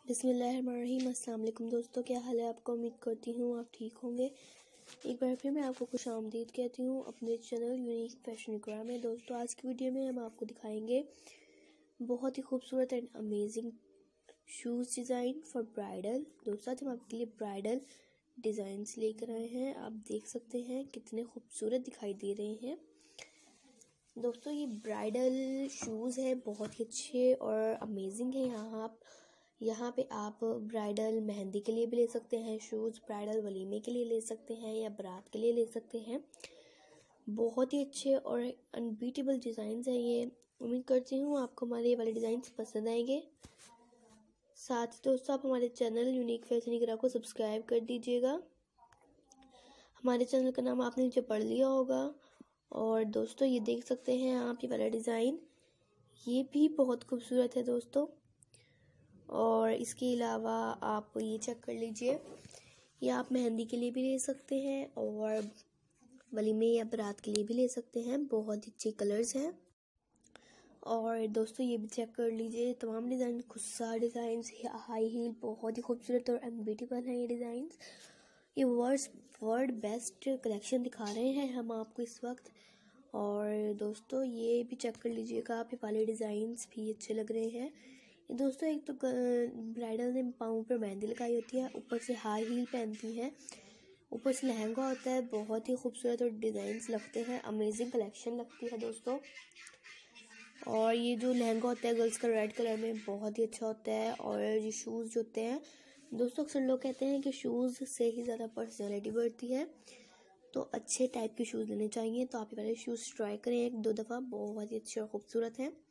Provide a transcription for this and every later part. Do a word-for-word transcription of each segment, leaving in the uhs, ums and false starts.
बिस्मिल्लाहिर्रहमानिर्रहीम। अस्सलाम वालेकुम दोस्तों, क्या हाल है आपका। उम्मीद करती हूँ आप ठीक होंगे। एक बार फिर मैं आपको खुश आमदीद कहती हूँ अपने चैनल यूनिक फैशन इकरा में। दोस्तों आज की वीडियो में हम आपको दिखाएंगे बहुत ही खूबसूरत and amazing shoes design for bridal. दोस्तों आज हम आपके लिए ब्राइडल डिज़ाइंस लेकर आए हैं। आप देख सकते हैं कितने खूबसूरत दिखाई दे रहे हैं। दोस्तों ये ब्राइडल शूज़ है, बहुत ही अच्छे और अमेजिंग है। यहाँ आप यहाँ पे आप ब्राइडल मेहंदी के लिए भी ले सकते हैं शूज़, ब्राइडल वलीमे के लिए ले सकते हैं या बारात के लिए ले सकते हैं। बहुत ही अच्छे और अनबीटेबल डिज़ाइंस हैं ये। उम्मीद करती हूँ आपको हमारे ये वाले डिज़ाइंस पसंद आएंगे। साथ ही दोस्तों आप हमारे चैनल यूनिक फैशन इकरा को सब्सक्राइब कर दीजिएगा। हमारे चैनल का नाम आपने नीचे पढ़ लिया होगा। और दोस्तों ये देख सकते हैं आप ये वाला डिज़ाइन, ये भी बहुत खूबसूरत है दोस्तों। और इसके अलावा आप ये चेक कर लीजिए, ये आप मेहंदी के लिए भी ले सकते हैं और वलीमे या बारात के लिए भी ले सकते हैं। बहुत ही अच्छे कलर्स हैं। और दोस्तों ये भी चेक कर लीजिए, तमाम डिज़ाइन खुस्सा डिज़ाइन, हाई हील, बहुत ही खूबसूरत और अनबीटेबल हैं ये डिज़ाइंस। ये वर्ड्स वर्ल्ड बेस्ट कलेक्शन दिखा रहे हैं हम आपको इस वक्त। और दोस्तों ये भी चेक कर लीजिएगा आप, ये वाले डिज़ाइंस भी अच्छे लग रहे हैं। दोस्तों एक तो ब्राइडल ने पाँव पर मेहंदी लगाई होती है, ऊपर से हाई हील पहनती हैं, ऊपर से लहंगा होता है, बहुत ही खूबसूरत और डिज़ाइंस लगते हैं। अमेजिंग कलेक्शन लगती है दोस्तों। और ये जो लहंगा होता है गर्ल्स का रेड कलर में, बहुत ही अच्छा होता है। और ये शूज़ जो होते हैं दोस्तों, अक्सर लोग कहते हैं कि शूज़ से ही ज़्यादा पर्सनैलिटी बढ़ती है, तो अच्छे टाइप के शूज़ लेने चाहिए। तो आप ये वाले शूज़ ट्राई करें एक दो दफ़ा, बहुत ही अच्छे और ख़ूबसूरत हैं।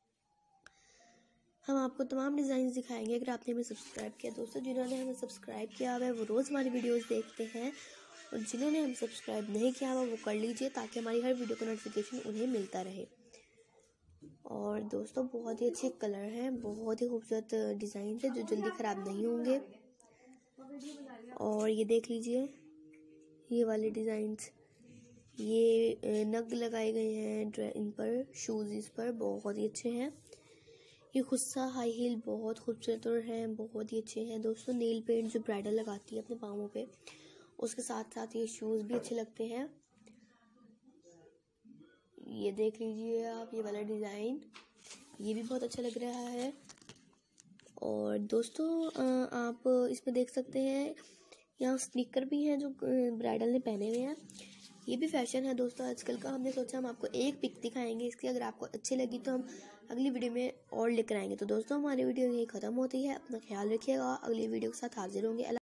हम आपको तमाम डिज़ाइन दिखाएंगे अगर आपने हमें सब्सक्राइब किया। दोस्तों जिन्होंने हमें सब्सक्राइब किया हुआ है वो रोज़ हमारी वीडियोस देखते हैं, और जिन्होंने हमें सब्सक्राइब नहीं किया हुआ वो कर लीजिए ताकि हमारी हर वीडियो का नोटिफिकेशन उन्हें मिलता रहे। और दोस्तों बहुत ही अच्छे कलर हैं, बहुत ही खूबसूरत डिज़ाइन है जो जल्दी ख़राब नहीं होंगे। और ये देख लीजिए ये वाले डिज़ाइंस, ये नग लगाए गए हैं इन पर, शूज़ इस पर बहुत ही अच्छे हैं। ये खुस्सा हाई हील बहुत खूबसूरत और हैं, बहुत ही अच्छे हैं दोस्तों। नेल पेंट जो ब्राइडल लगाती है अपने पाँवों पे, उसके साथ साथ ये शूज़ भी अच्छे लगते हैं। ये देख लीजिए आप ये वाला डिज़ाइन, ये भी बहुत अच्छा लग रहा है। और दोस्तों आप इसमें देख सकते हैं यहाँ स्नीकर भी हैं जो ब्राइडल ने पहने हुए हैं। ये भी फैशन है दोस्तों आजकल का। हमने सोचा हम आपको एक पिक दिखाएंगे इसकी, अगर आपको अच्छी लगी तो हम अगली वीडियो में और लेकर आएंगे। तो दोस्तों हमारी वीडियो यही ख़त्म होती है। अपना ख्याल रखिएगा, अगली वीडियो के साथ हाजिर होंगे।